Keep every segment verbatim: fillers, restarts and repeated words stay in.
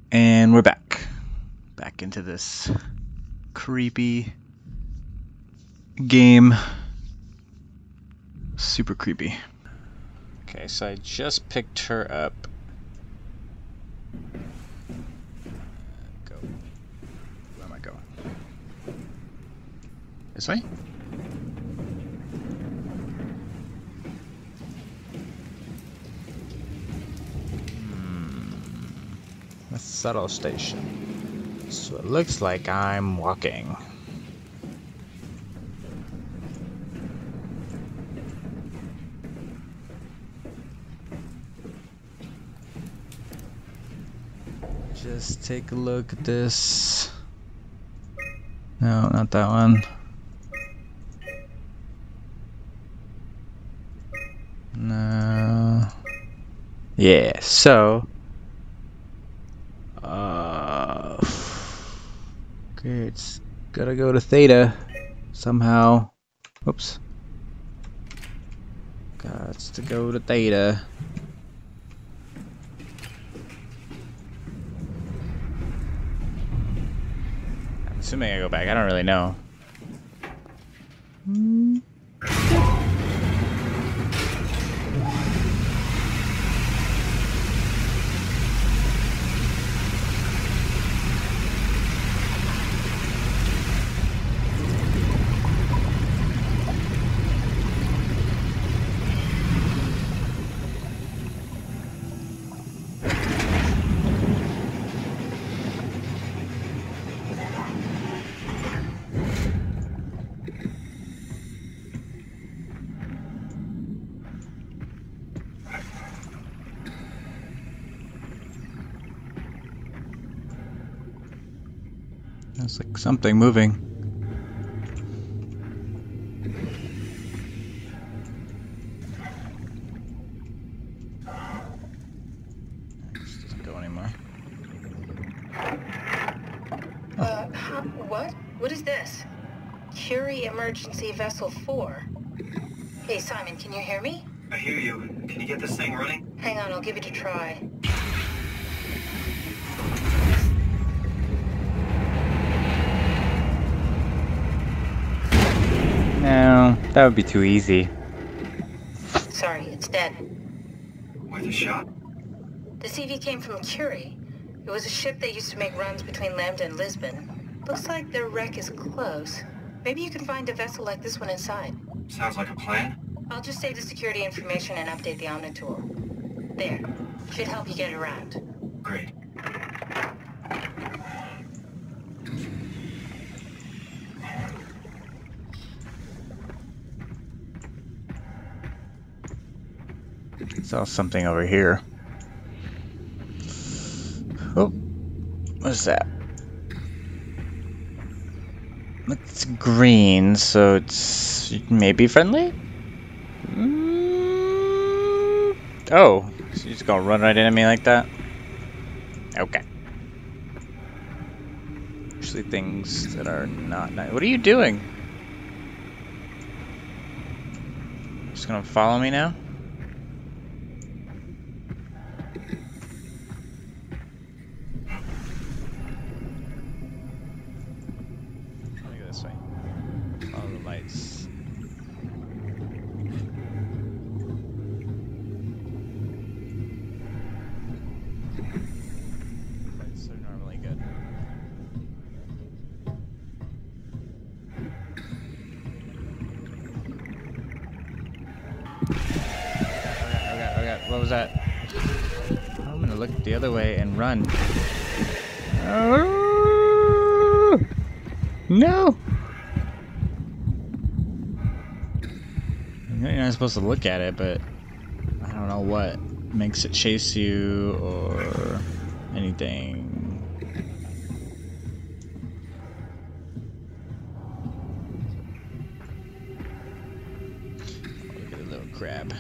And we're back. Back into this creepy game. Super creepy. Okay, so I just picked her up. Go. Where am I going? This way? The subtle station. So it looks like I'm walking. Just take a look at this. No, not that one. No. Yeah, so Uh, okay, it's gotta go to Theta somehow. Oops. Got to go to Theta. I'm assuming I go back. I don't really know. Hmm. It's like something moving. This doesn't go anymore. Oh. Uh, huh, what? What is this? Curie Emergency Vessel four. Hey, Simon, can you hear me? I hear you. Can you get this thing running? Hang on, I'll give it a try. No, that would be too easy. Sorry, it's dead. Worth a shot. The C V came from Curie. It was a ship that used to make runs between Lambda and Lisbon. Looks like their wreck is close. Maybe you can find a vessel like this one inside. Sounds like a plan. I'll just save the security information and update the Omnitool. There. Should help you get around. Great. Saw something over here. Oh, what's that? It's green, so it's maybe friendly? Mm. Oh, so you're just gonna run right into me like that? Okay. Actually, things that are not nice. What are you doing? Just gonna follow me now? This way. Follow the lights. Lights are normally good. Oh god, oh god, what was that? I'm gonna look the other way and run. Oh, no! You're not supposed to look at it, but I don't know what makes it chase you or anything. Look at the little crab.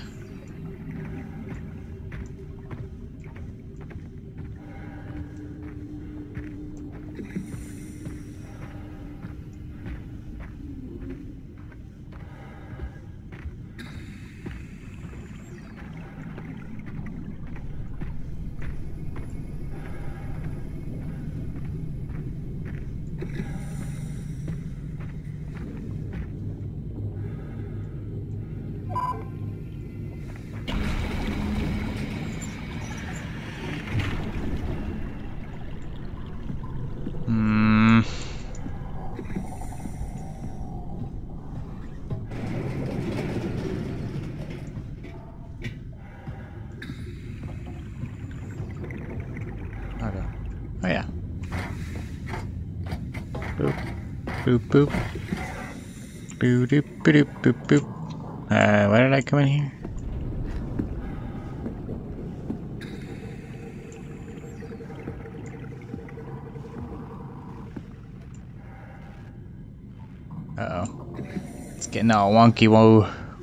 I go? Oh yeah. Boop. Boop boop. Boop doop boop boop boop. Uh, why did I come in here? Uh oh. It's getting all wonky woo.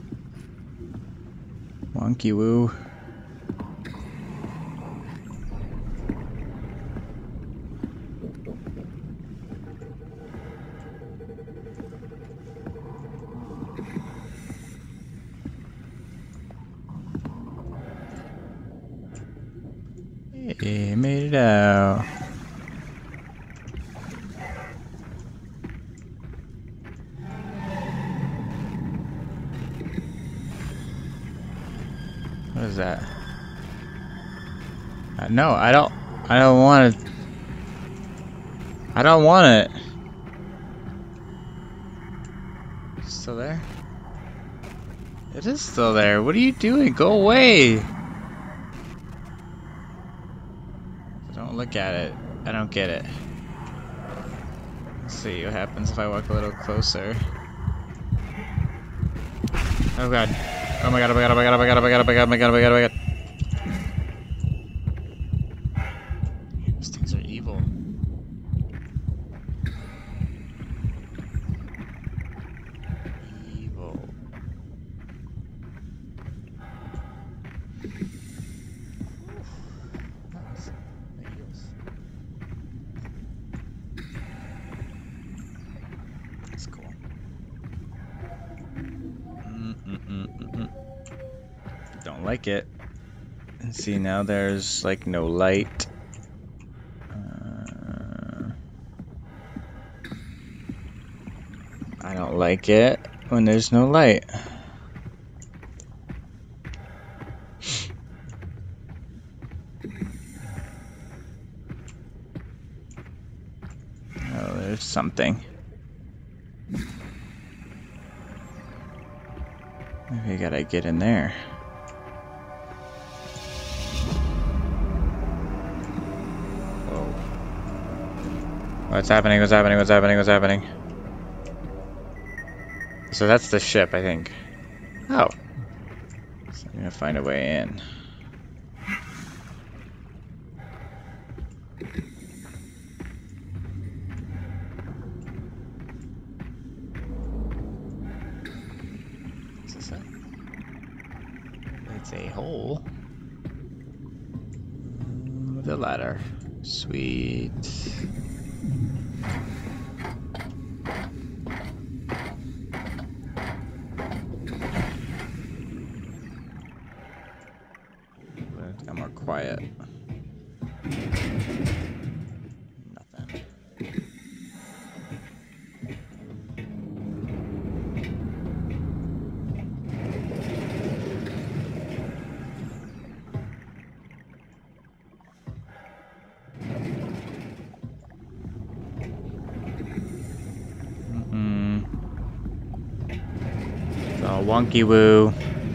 Wonky woo. Hey, made it out. What is that? Uh, no, I don't. I don't want it. I don't want it. Still there? It is still there. What are you doing? Go away. Don't look at it. I don't get it. Let's see what happens if I walk a little closer. Oh god. Oh my god, oh my god, oh my god, oh my god, oh my god, oh my god, oh my god, oh my god, oh my god. These things are evil. Evil. That's cool. Mm-mm-mm-mm-mm. Don't like it. And see, now there's like no light. Uh, I don't like it when there's no light. Oh, there's something. Maybe I gotta get in there. Whoa. What's happening? What's happening? What's happening? What's happening? So that's the ship, I think. Oh. So I'm gonna find a way in. It's a hole with a ladder. Sweet. It's got more quiet. Nothing. Oh, wonky woo.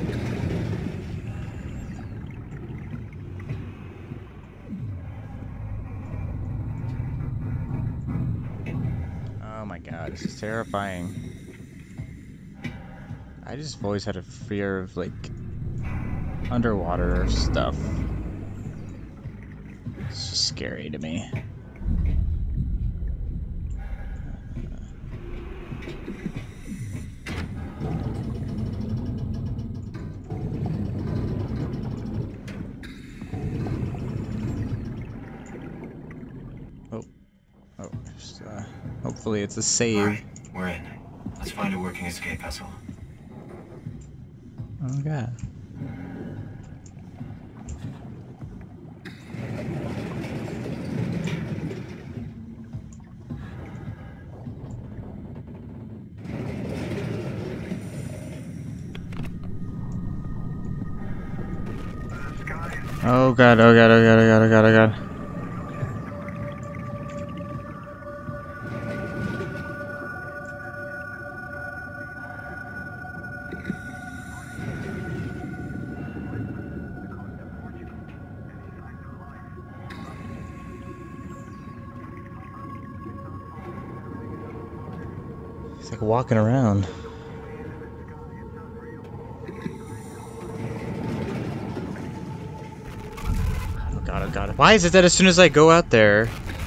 Oh my god, this is terrifying. I just always had a fear of like underwater stuff. It's just scary to me. Uh, hopefully it's a save. Right, we're in. Let's find a working escape vessel. Oh god. Oh god, oh god, oh god, oh god, oh god, oh god. It's like walking around. Oh god, oh god. Why is it that as soon as I go out there...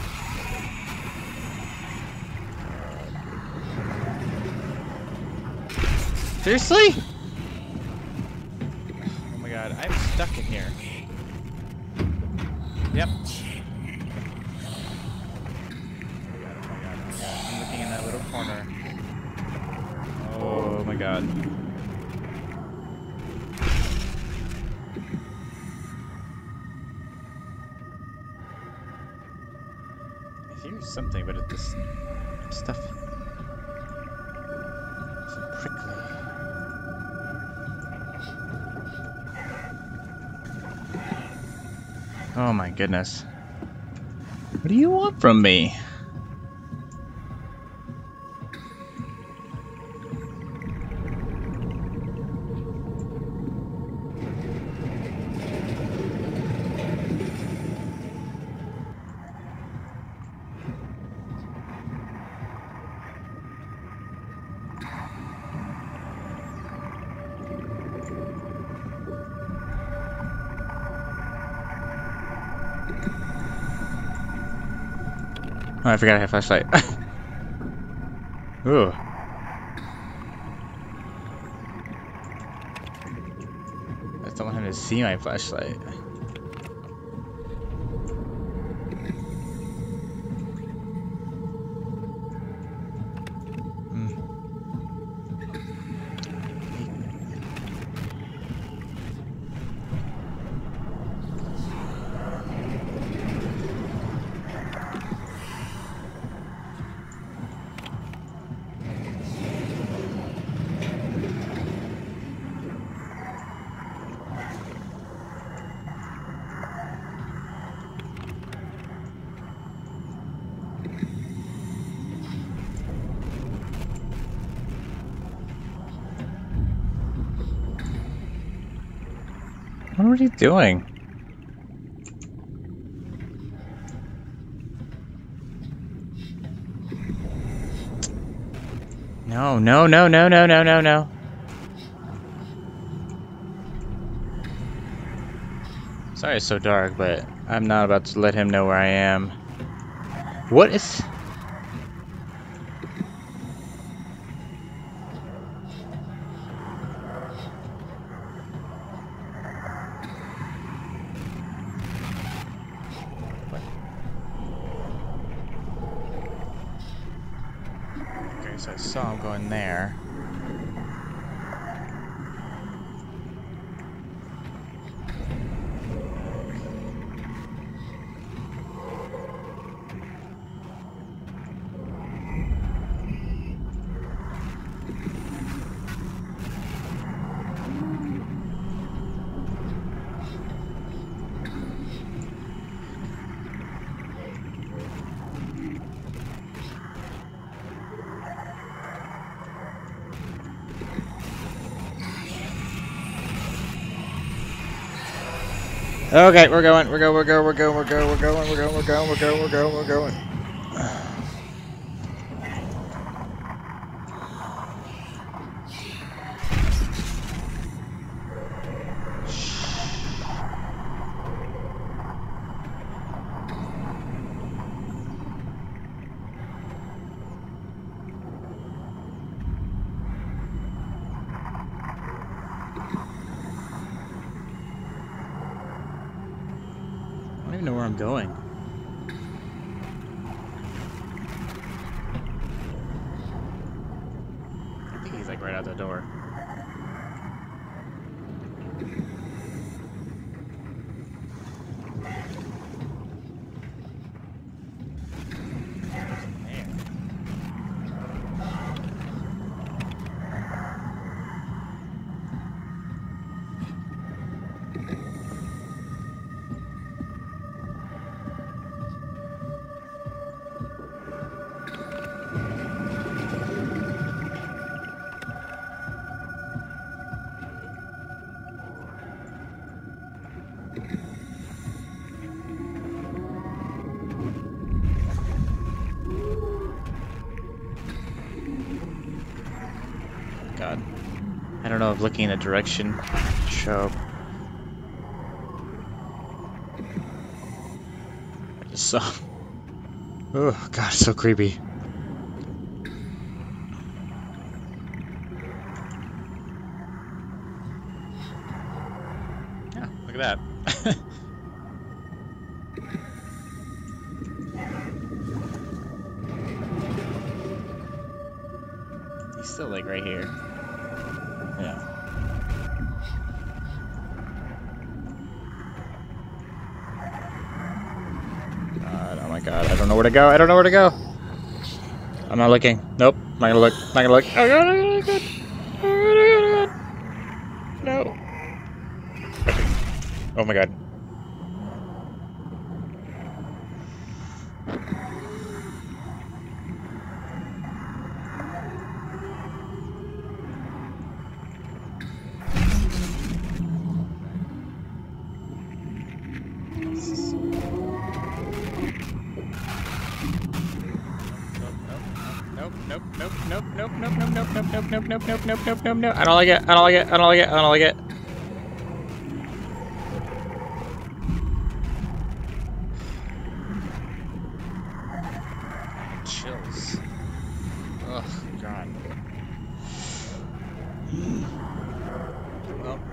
Seriously? Oh my god, I'm stuck in here. Yep. Oh my god, oh my god, oh my god. I'm looking in that little corner. Oh my god. I hear something, but it's this stuff. So prickly. Oh my goodness. What do you want from me? Oh, I forgot I had a flashlight. Ooh. I just don't want him to see my flashlight. Hmm. What are you doing? No, no, no, no, no, no, no, no. Sorry it's so dark, but I'm not about to let him know where I am. What is... Okay, so I saw him going there. Okay, we're going, we're going, we're going, we're going, we're going, we're going, we're going, we're going, we're going, we're going, we're going. I don't even know where I'm going. I think he's like right out the door. I don't know if looking in a direction show up. I just saw. Oh god, it's so creepy. Yeah, look at that. He's still like right here. Yeah. God, oh my god, I don't know where to go. I don't know where to go. I'm not looking. Nope. Not gonna look. Not gonna look. Oh god, oh god. Oh god. No. Oh my god. Nope, nope, nope, nope, nope, nope, nope, nope, nope, nope, nope, nope, nope, nope, nope, nope. I don't like it. I don't like it. I don't like it. I don't like it. Chills. Oh god. Well,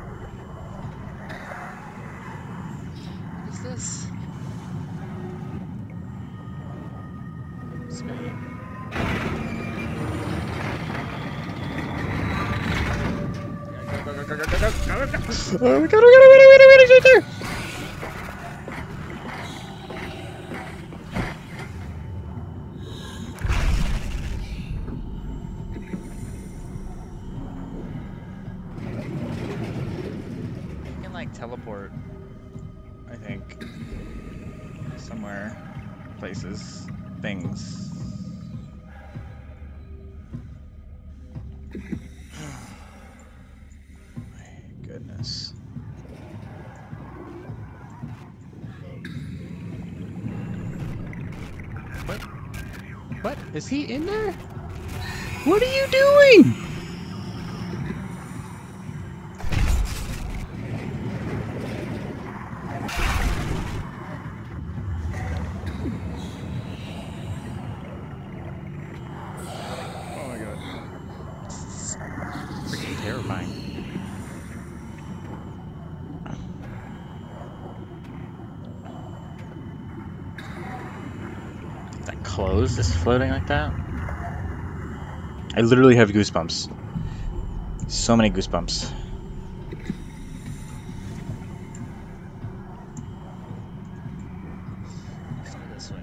what is this? Spinning. Go, go, go, go, go, go, go, go, go. Oh my god, oh my god, oh my god, oh my god, it's right there! You can like teleport, I think, somewhere, places, things. Goodness. What? What? Is he in there? What are you doing? Oh my god. It's freaking terrifying. Clothes just floating like that. I literally have goosebumps. So many goosebumps. This way.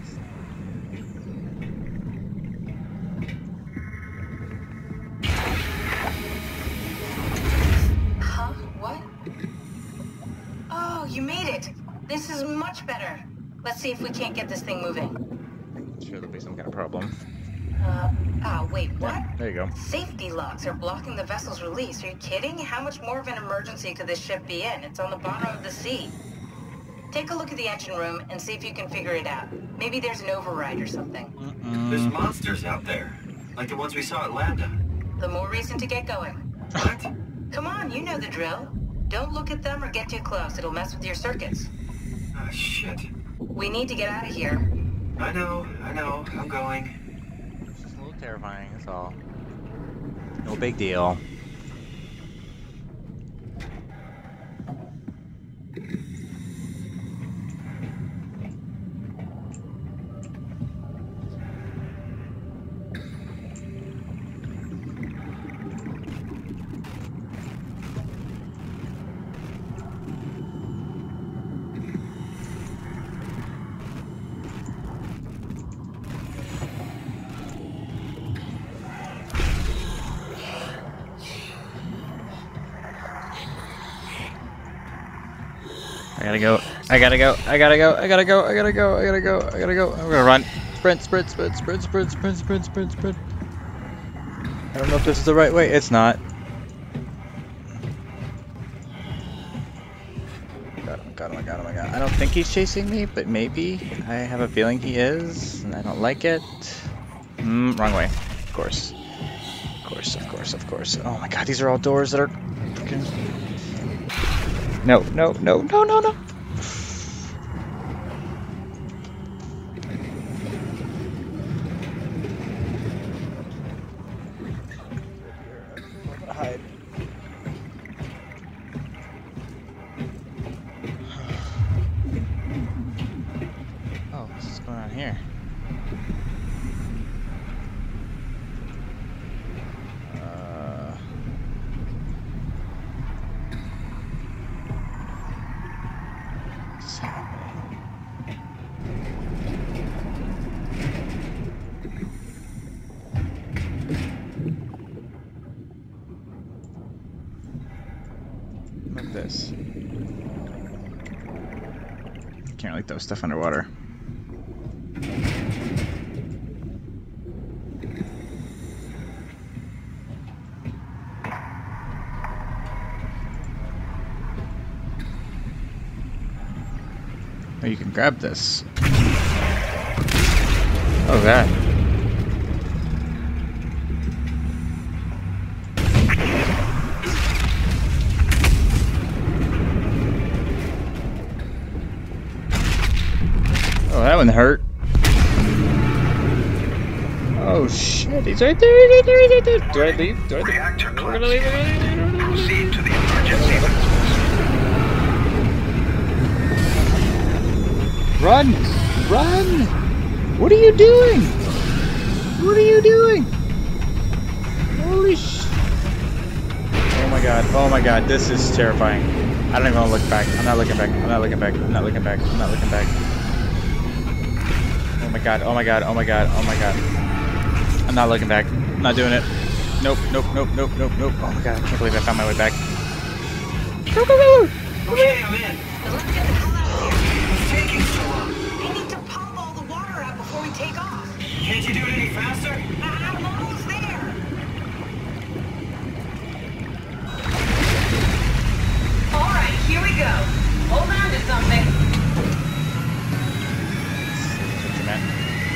Huh? What? Oh, you made it. This is much better. Let's see if we can't get this thing moving. Sure, there'll be some kind of problem. Uh, ah, wait, what? Yeah, there you go. Safety locks are blocking the vessel's release. Are you kidding? How much more of an emergency could this ship be in? It's on the bottom of the sea. Take a look at the engine room and see if you can figure it out. Maybe there's an override or something. Mm-mm. There's monsters out there, like the ones we saw at Lambda. The more reason to get going. What? Come on, you know the drill. Don't look at them or get too close. It'll mess with your circuits. Ah, shit. We need to get out of here. I know, I know, I'm going. It's just a little terrifying, that's all. No big deal. I gotta go. I gotta go. I gotta go. I gotta go. I gotta go. I gotta go. I gotta go. I'm gonna run. Sprint, sprint, sprint, sprint, sprint, sprint, sprint, sprint, sprint. I don't know if this is the right way. It's not. God, oh God, oh my God, oh my God. I don't think he's chasing me, but maybe. I have a feeling he is, and I don't like it. Mm, wrong way. Of course. Of course, of course, of course. Oh my god, these are all doors that are freaking... No, no, no, no, no, no! Hide. Oh, what's going on here? Uh... What's happening? Look at this. Can't really throw stuff underwater. Oh, you can grab this. Oh, that. Oh, that one hurt. Oh shit, he's right there, he's right there, he's right there. Do I leave? Do I leave? Reactor We're gonna leave, we're gonna leave, we're gonna leave. Proceed to the emergency. Run! Run! What are you doing? What are you doing? Holy sh... Oh my god, oh my god, this is terrifying. I don't even want to look back. I'm not looking back. I'm not looking back. I'm not looking back. I'm not looking back. Oh my god, oh my god, oh my god, oh my god. I'm not looking back. I'm not doing it. Nope, nope, nope, nope, nope, nope. Oh my god, I can't believe I found my way back. Go, go, go! Okay, I'm in. Let's get the hell out of here. It's taking so long. We need to pump all the water out before we take off. Can't you do it any faster? I'm almost there. All right, here we go. Hold on to something. That's what you meant.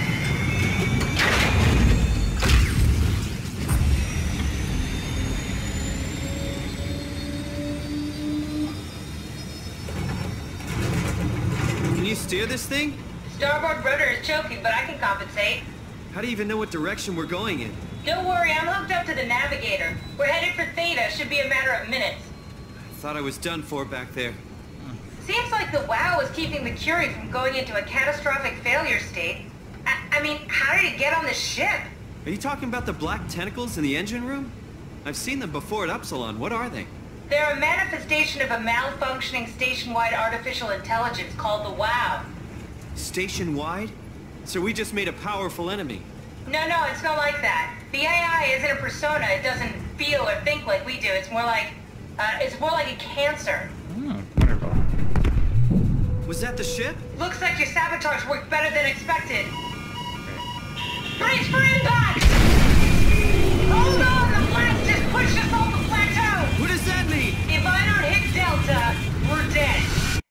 Can you steer this thing? Starboard rudder is choking, but I can compensate. How do you even know what direction we're going in? Don't worry, I'm hooked up to the navigator. We're headed for Theta. Should be a matter of minutes. I thought I was done for back there. Seems like the WOW is keeping the Curie from going into a catastrophic failure state. I, I mean, how did it get on the ship? Are you talking about the black tentacles in the engine room? I've seen them before at Upsilon. What are they? They're a manifestation of a malfunctioning station-wide artificial intelligence called the WOW. Station-wide? So we just made a powerful enemy. No, no, it's not like that. The A I isn't a persona. It doesn't feel or think like we do. It's more like, uh, it's more like a cancer. Oh, wonderful. Was that the ship? Looks like your sabotage worked better than expected. Brace for impact! Hold on, the blast just pushed us off the plateau! What does that mean? If I don't hit Delta, we're dead.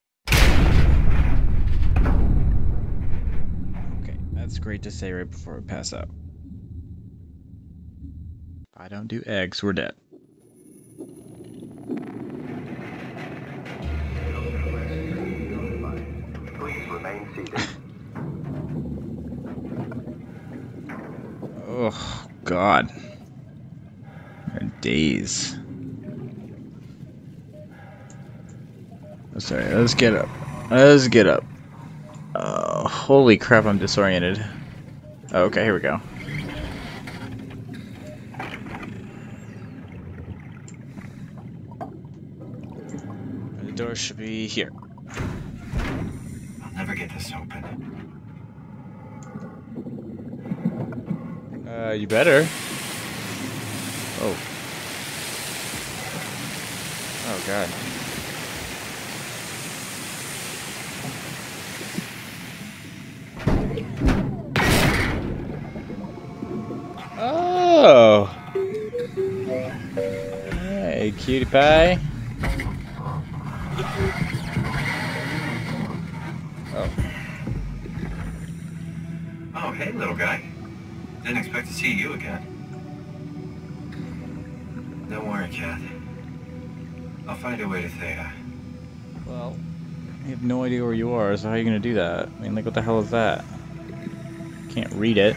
Okay, that's great to say right before we pass out. If I don't do eggs, we're dead. Please remain seated. Oh, God. Days. Oh, sorry, let's get up. Let's get up. Oh, holy crap, I'm disoriented. Oh, okay, here we go. The door should be here. I'll never get this open. Uh, you better. Oh. Oh, God. Oh! Hey, cutie pie. Oh. Oh, hey, little guy. Didn't expect to see you again. Don't worry, Kath. I'll find a way to Theta. Well, I have no idea where you are, so how are you gonna do that? I mean, like, what the hell is that? Can't read it.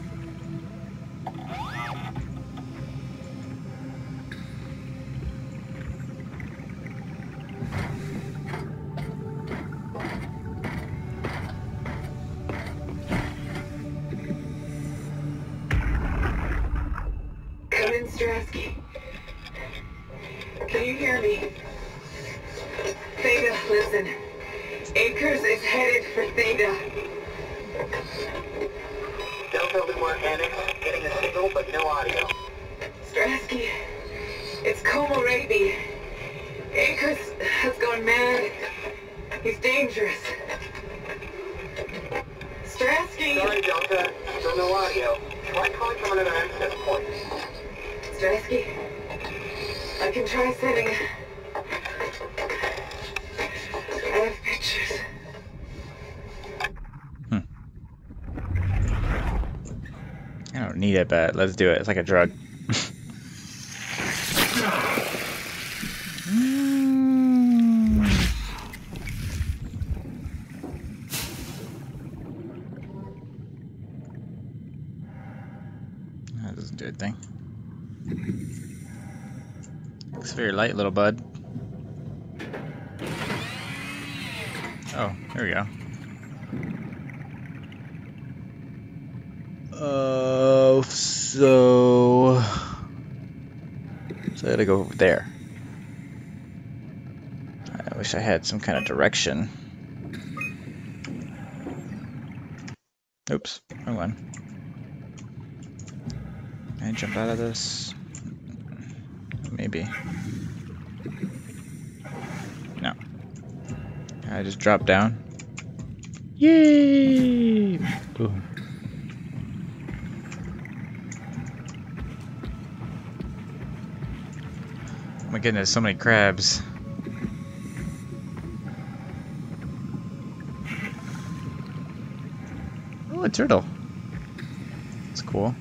Come in, Strasky. Can you hear me? Theta, listen. Akers is headed for Theta. Delta Lemur Annex, getting a signal but no audio. Strasky, it's Como Raby. Akers has gone mad. He's dangerous. Strasky! Sorry, Delta. Still no audio. Try calling from another access point. Strasky, I can try sending... I have pictures. I don't need it, but let's do it. It's like a drug. Mm. That doesn't do a thing. Looks very light, little bud. Oh, there we go. Uh, so... So I gotta go over there. I wish I had some kind of direction. Oops, wrong one. Can I jump out of this? Maybe. No. Can I just drop down? Yay! Boom. Oh my goodness, so many crabs. Oh, a turtle. That's cool.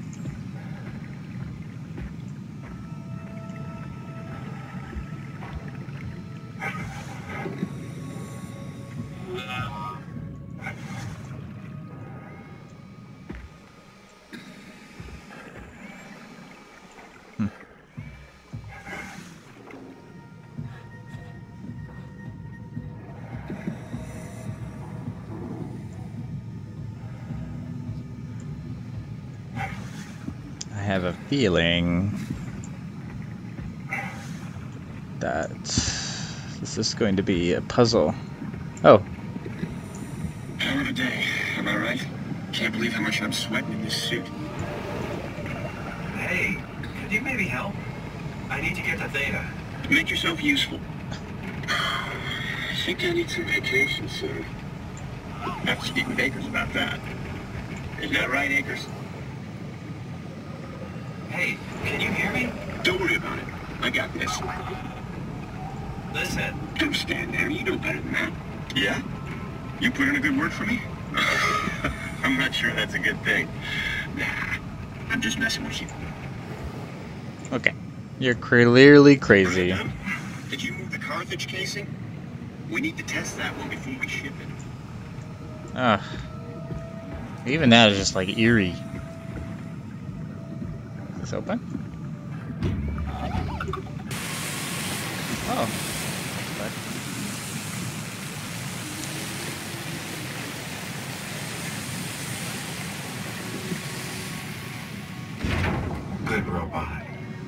I have a feeling that this is going to be a puzzle. Oh. Hell of a day, am I right? Can't believe how much I'm sweating in this suit. Hey, could you maybe help? I need to get to Theta. Make yourself useful. I think I need some vacation soon. I have to speak with Akers about that. Isn't that right, Akers? Hey, can you hear me? Don't worry about it. I got this. Listen. Don't stand there. You know better than that. Yeah? You put in a good word for me? I'm not sure that's a good thing. Nah, I'm just messing with you. Okay. You're clearly crazy. Did you move the Carthage casing? We need to test that one before we ship it. Ugh. Even that is just like eerie. Is this open? Oh. Good robot.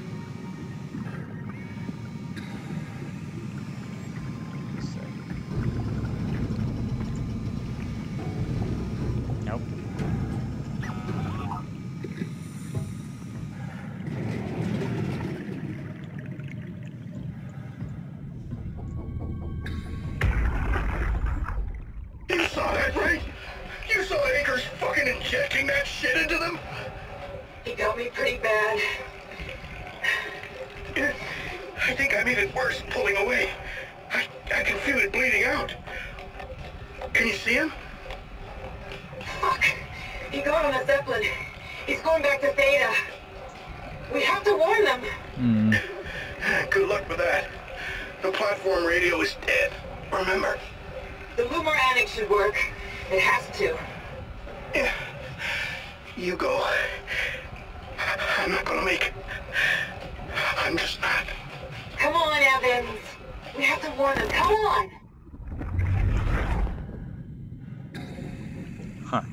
Nope. You saw that, right? You saw Akers fucking injecting that shit into them? He got me pretty bad. I think I made it worse pulling away. I, I can feel it bleeding out. Can you see him? Fuck. He got on a Zeppelin. He's going back to Theta. We have to warn them. Hmm. Good luck with that. The platform radio is dead. Remember? The boomer annex should work. It has to. Yeah. You go. I'm not gonna make it. I'm just not. Come on, Evans. We have to warn them. Come on. Huh.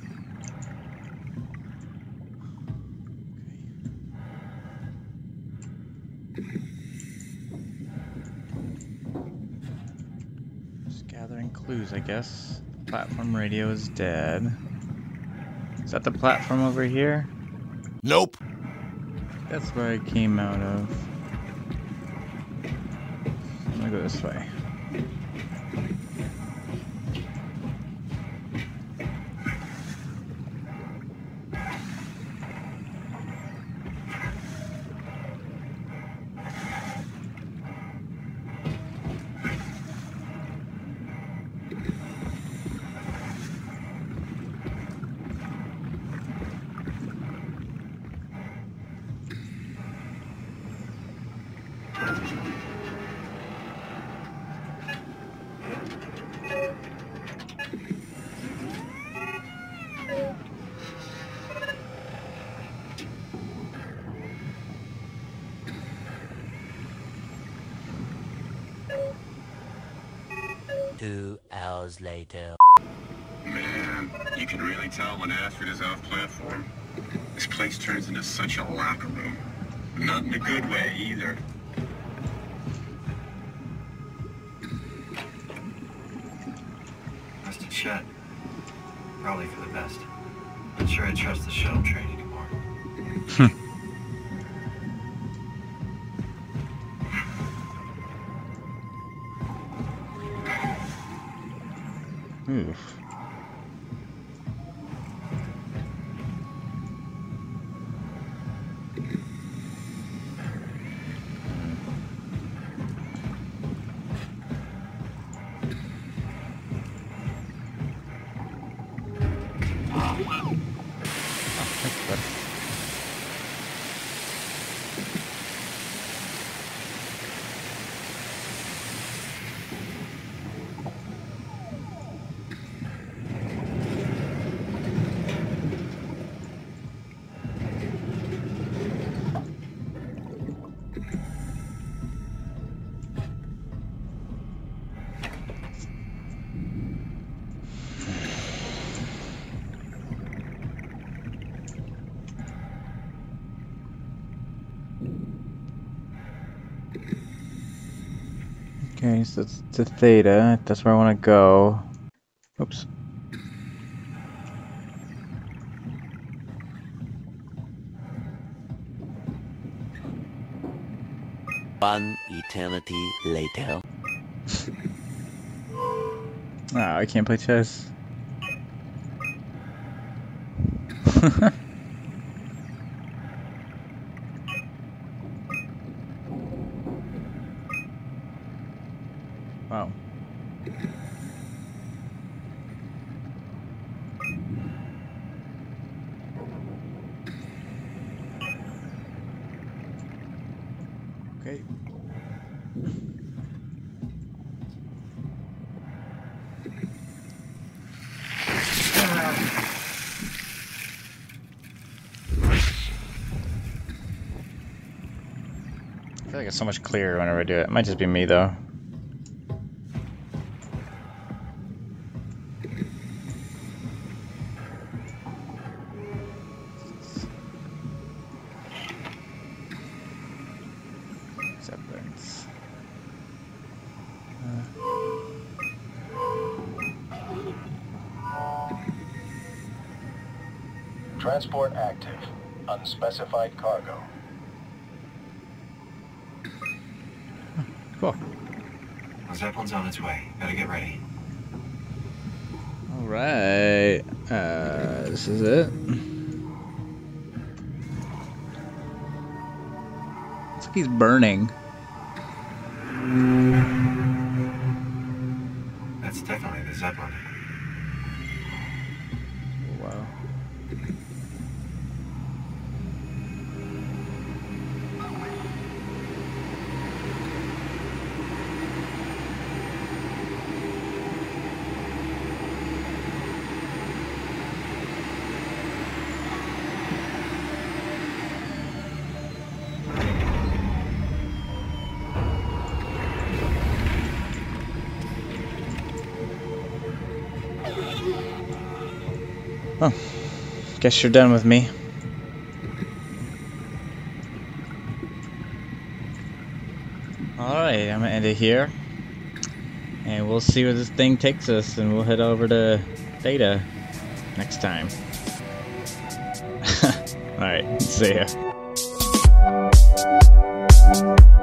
Just gathering clues, I guess. Platform radio is dead. Is that the platform over here? Nope. That's where I came out of. I'm gonna go this way. Two hours later. Man, you can really tell when Ashford is off platform. This place turns into such a locker room. Not in a good way, either. As to Chet, probably for the best. Not sure I trust the shuttle train anymore. Oof. Okay, so it's to Theta. That's where I want to go. Oops. One eternity later. Ah, I can't play chess. Wow. Okay. I feel like it's so much clearer whenever I do it. It might just be me though. Acceptance. Uh. Transport active. Unspecified cargo. Cool. The Zeppelin's on its way. Better get ready. All right. Uh, this is it. Looks like he's burning. That's definitely the Zeppelin. Wow. Oh, guess you're done with me. Alright, I'm gonna end it here. And we'll see where this thing takes us, and we'll head over to Theta next time. Alright, see ya.